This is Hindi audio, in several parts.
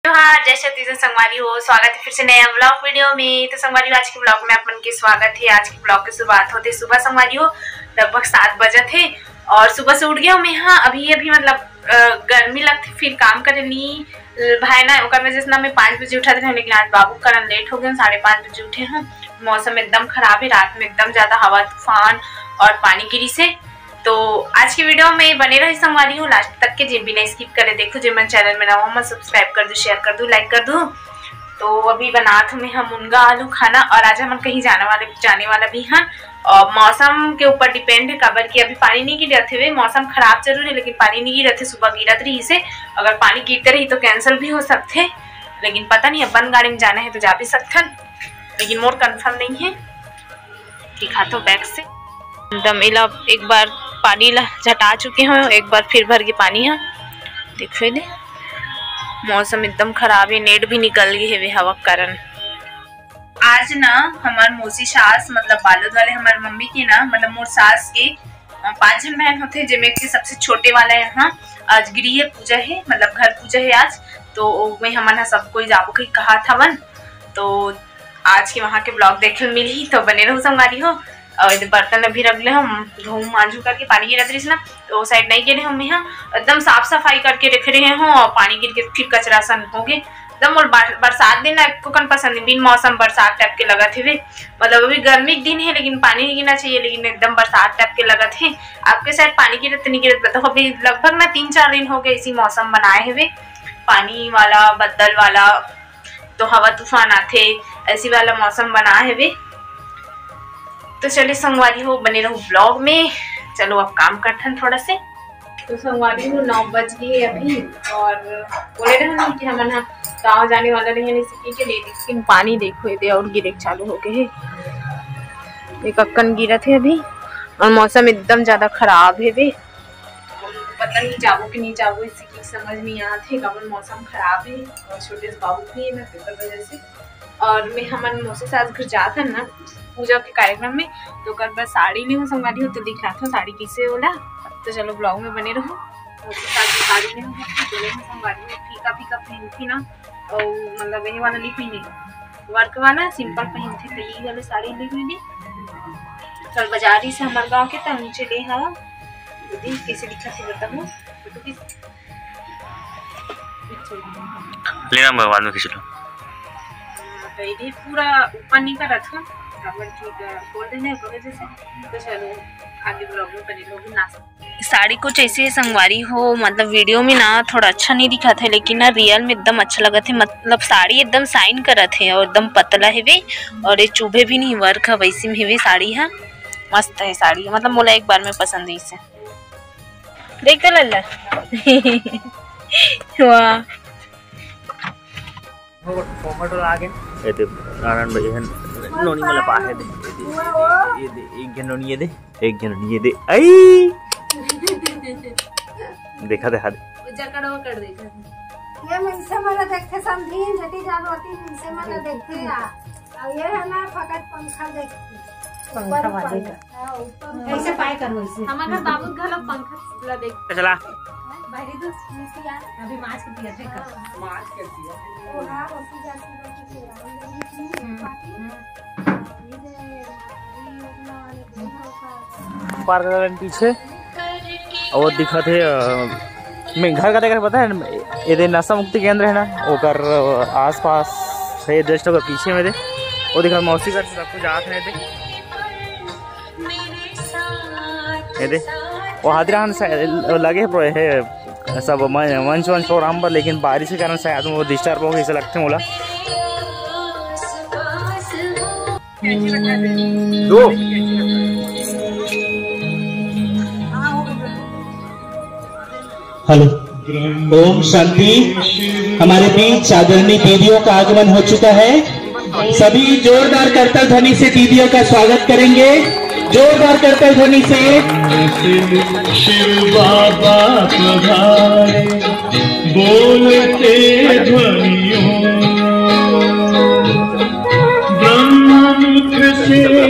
हाँ, जैसे तीसरे संगवारी हो, स्वागत है फिर से नया ब्लॉग वीडियो में। तो संगवारी आज के ब्लॉग में अपन के स्वागत है। आज के ब्लॉग की शुरुआत होते सुबह संगवारी हो, लगभग 7 बजे थे और सुबह से उठ गया मैं। हाँ, अभी मतलब गर्मी लगती, फिर काम करे नी भाई ना ओकर वजह से ना मैं 5 बजे उठा थे, लेकिन आज बाबू कारण लेट हो गया, 5:30 बजे उठे हूँ। मौसम एकदम खराब है, रात में एकदम ज्यादा हवा तूफान और पानी गिरी से। तो आज की वीडियो में बने रहे संगवारी हूँ लास्ट तक के, जिन भी नहीं स्किप करे देखो। जो मैं चैनल में नवा मत सब्सक्राइब कर दो, शेयर कर दो, लाइक कर दो। तो अभी बना था मैं हम मुनगा आलू खाना, और आज हम कहीं जाने वाला भी हैं। और मौसम के ऊपर डिपेंड है, खबर की अभी पानी नहीं गिर रहे थे। मौसम खराब जरूर है लेकिन पानी नहीं गिर रहे थे, सुबह गिरत रही से। अगर पानी गिरते रही तो कैंसिल भी हो सकते, लेकिन पता नहीं, अपन गाड़ी में जाना है तो जा भी सकते, लेकिन मोर कन्फर्म नहीं है। दिखाता हूँ बैग से एकदम एक बार पानी झटा चुके हैं, एक बार फिर भर के पानी है। देखो दे मौसम एकदम खराब है, नेट भी निकल गई है वे हवा के कारण। आज ना हमार मौसी सास मतलब बालद वाले हमारे मम्मी की ना मतलब मोर सास के 5 जन बहन होते, जिनमें के सबसे छोटे वाला यहाँ आज गृह पूजा है, मतलब घर पूजा है आज। तो वही हमारा सब कोई जाबो के कहा था वन, तो आज के वहाँ के ब्लॉग देखे मिली, तो बने रहो संगवारी हो। और बर्तन अभी रख ले हम धो मांझू करके, पानी गिरा रही ना तो साइड नहीं गिरे हम यहाँ एकदम साफ सफाई करके रख रहे हैं। और पानी गिर के फिर कचरा सन हो गए एकदम। और बरसात दिन आपको कौन पसंद है, बिन मौसम बरसात टाइप के लगा थे वे, मतलब अभी गर्मी के दिन है लेकिन पानी नहीं गिरना चाहिए, लेकिन एकदम बरसात टाइप के लगा थे। आपके साइड पानी गिरत तो नहीं गिरत? तो अभी लगभग ना 3-4 दिन हो गए इसी मौसम बनाए हुए, पानी वाला बदल वाला, तो हवा तूफान आते ऐसी वाला मौसम बना है वे। तो चलिए संगवारी हो बने रहो ब्लॉग में। चलो अब काम करते हैं थोड़ा से। तो संगवारी हो 9 बज गए अभी, और बोले रहे ना कि हम गाँव जाने वाला नहीं है, के लिए लेकिन पानी देखो दे और गिरे चालू हो गए, एक अक्कन गिरा थे अभी। और मौसम एकदम ज्यादा खराब है वे, पता नहीं जाबो कि नहीं जाबो, इसी की समझ नहीं आते। कब मौसम खराब है और छोटे से बाबू भी है ना पेपर वजह से। और मैं हमारे मौसी सास घर जाता ना पूजा के कार्यक्रम में, तो कल बस साड़ी नहीं हो संगवारी हो, तो दिखा था साड़ी किसे होला। तो चलो ब्लॉग में बने रहो। मौसी सास की साड़ी नहीं हो संगवारी में फीका फीका पहन थी ना, और मतलब यही वाला नहीं पहनी, वर्क वाला सिंपल पहन थी, तो यही वाली साड़ी ले हुई। कल बाजारी से हमारे गाँव के तब नीचे ले हाँ कैसे दिखा थे बताओ, लेना बाद में खींच लो। तो ये पूरा ऊपर नहीं कर रखा, खोल देने वजह से। तो चलो आगे ब्लॉग में बने लोग नाश्ता। साड़ी कुछ ऐसे संगवारी हो, मतलब वीडियो में ना थोड़ा अच्छा नहीं दिखा था, लेकिन ना रियल में एकदम अच्छा लगा थे। मतलब साड़ी एकदम साइन कर थे और एकदम पतला है वे, और ये चुभे भी नहीं, वर्क है वैसी में है साड़ी है, मस्त है साड़ी। मतलब मोला एक बार में पसंद है इसे, देख तो लल्ला वाह फोटो आगे ये दे नारायण भाई है नोनी मला पाहे दे ये दे एक जन नोनी ये दे एक जन ये दे आई देखा दे जकड़ वो कर देखा ये मुझसे मला देखते समझी जटी जाबती मुझसे मला देखते और ये है ना फकत पंखा देखती, पंखा वाले का ऐसे पाए करो ऐसे। हमारा बाबू घर पंखा ला देख चला बाहरी तो नीचे आ अभी माछ के दिया थे कर माछ के दिया ओ हां उसी जाती रोटी पार कर पीछे और दिखा थे मैं घर का देखा पता है ये नशा मुक्ति केंद्र है ना, ओकर आसपास है जस्ट ओकर पीछे में दे वो दिखा मौसी घर सब कुछ आते हैं ये दे वो हादरान लगे है सब मंच प्रोग्राम पर, लेकिन बारिश के कारण शायद वो डिस्टर्ब हो गई ऐसा लगते हैं बोला। दो हेलो ओम शांति। हमारे बीच आदरणीय दीदियों का आगमन हो चुका है, सभी जोरदार करतल ध्वनि से दीदियों का स्वागत करेंगे, जोरदार करतल ध्वनि से। शिव बाबा पधारे बोलते ध्वनियों ब्रह्ममुख से।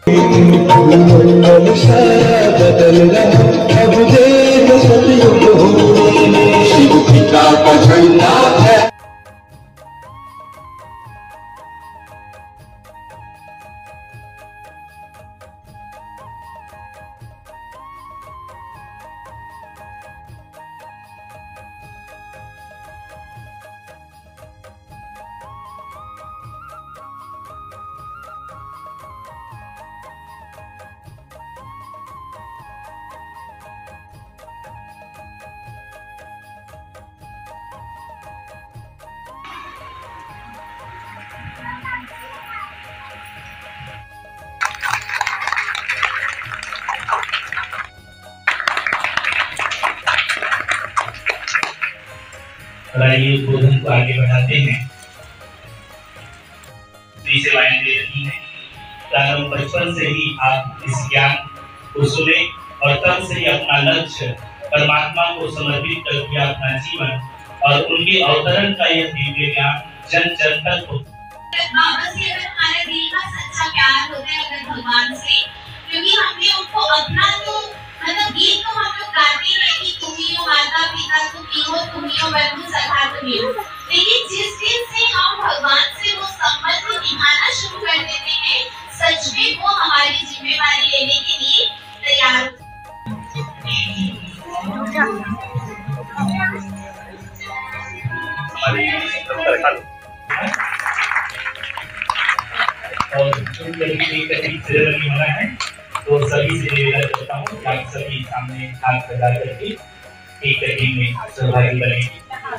बदल रहा अब देख सतयुग होने में शिव पिता का झंडा है। लड़ाई उद्बोधन को आगे बढ़ाते हैं। सेवाएं दे रही हैं ताकि बचपन से ही आप इस ज्ञान को सुने और तब से ही अपना लक्ष्य परमात्मा को समर्पित करके अपना जीवन और उनके अवतरण का यह दिव्य ज्ञान जन जन तक हो। बाबा से अगर हमारे दिल का सच्चा प्यार होता है अगर भगवान से, क्योंकि हमने उनको अपना तो मतलब गीत तो हम लोग गाते हैं कि तुम ही हो माता पिता, तुम ही हो बंधु सखा, तुम ही हो, लेकिन जिस दिन से हम भगवान से वो संबंध निभाना शुरू कर देते हैं, सच में वो हमारी जिम्मेवारी लेने के लिए तैयार होना है। तो सभी से निवेदन करता हूँ कि आप सभी सामने हाथ फैला करके एक कटिंग में सहभागी बनेंगे।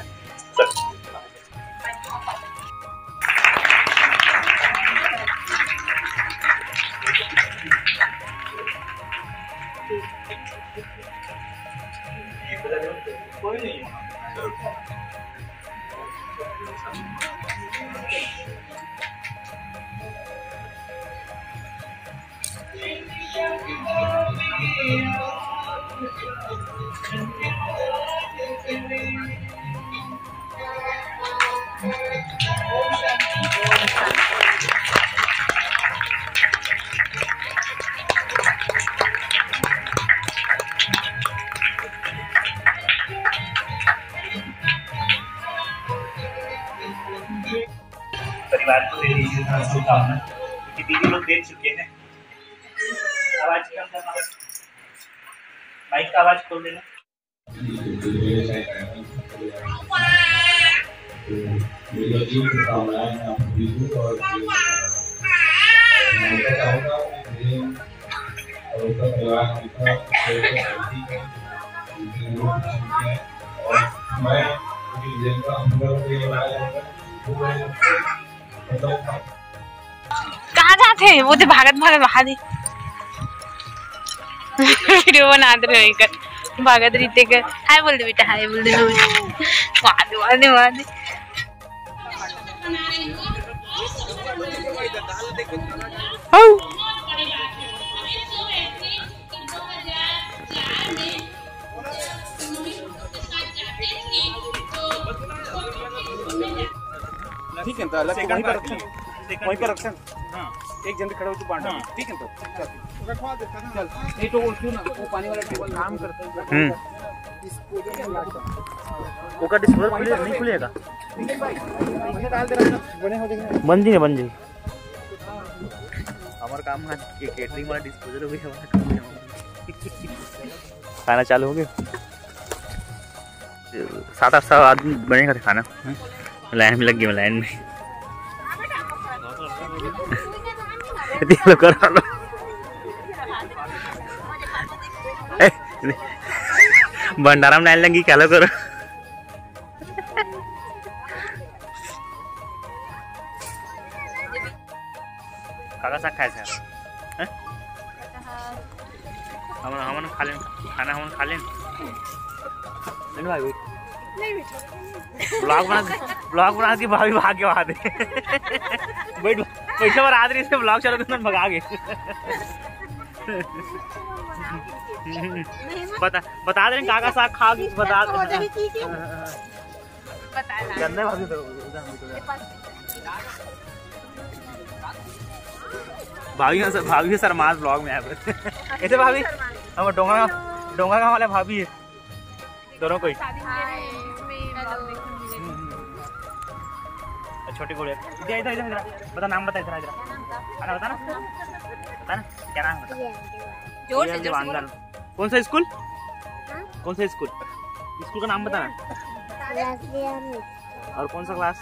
कोई नहीं परिवार को दे दीजिए शुभकामना, क्योंकि दीदी लोग देख चुके हैं। आवाज कम करना, माइक का आवाज खोल देना। कहाँ जाते हैं वो तो भागत भागत बहा दी वीडियो बना रहे कर भागत रीते कर हाय बोल दे बेटा, हाय बोल दे वहाँ दे ठीक है तो अलग वहीं पर रखना। हाँ एक जन खड़े हो तो बांट ठीक है तो चल नहीं तो उठो ना वो पानी वाला टेबल काम करता है। वो का डिस्पोजल खुले नहीं खुलेगा डाल दे रहा बने हो देंगे बन जी हमारा काम है ये केटरिंग वाला डिस्पोजल हो गया हमारा खाना चालू हो गया 7-8 आदमी बनेगा खाना लाइन में लग गई लाइन में भंडारा में लाइन लगी क्या लो करो काका साग खाए थे हम खा लें खाना हम खा लें भाई ब्लॉग बना के भाभी भाग के वहां बैठ पैसे पर आदमी से ब्लॉग चलो तो भगा गए बता दें काका साग खा बता भाभी भाभी शर्मास ब्लॉग में आए ऐसे भाभी हम डोंगा वाले भाभी है दोनों कोई छोटी गुड़िया इधर इधर इधर बता नाम बता इधर इधर बता ना क्या नाम बता जोर से बोलो। कौन सा स्कूल स्कूल का नाम बताना और कौन सा क्लास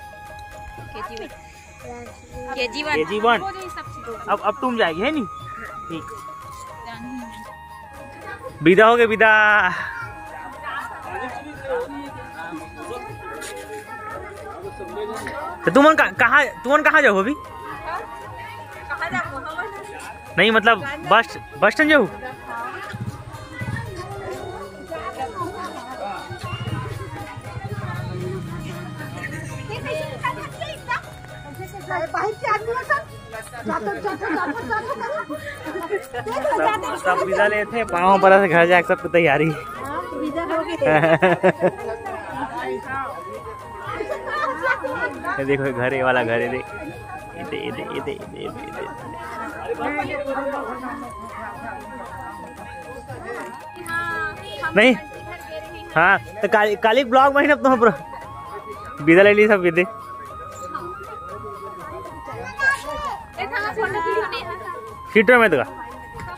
KG1 अब तुम जाएगी है नी ठीक विदा हो गए विदा तो तुम कहाँ जाओ अभी नहीं मतलब बस स्टैंड जाओ सब विदा ले थे पाँव पर से घर जाके सबकी तैयारी देखो घर वाला घर है नहीं हाँ तो काली ब्लॉग में तो विदा ले ली सब विदे सीटर में तो